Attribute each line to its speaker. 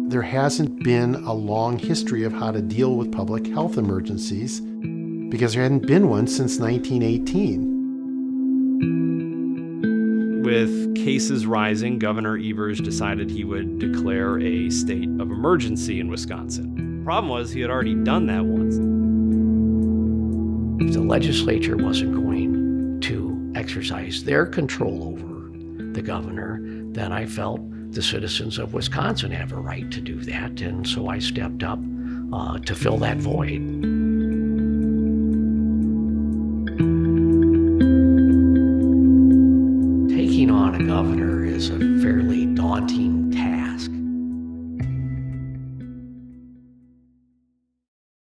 Speaker 1: There hasn't been a long history of how to deal with public health emergencies because there hadn't been one since 1918.
Speaker 2: With cases rising, Governor Evers decided he would declare a state of emergency in Wisconsin. The problem was he had already done that once.
Speaker 3: If the legislature wasn't going to exercise their control over the governor, then I felt the citizens of Wisconsin have a right to do that, and so I stepped up to fill that void.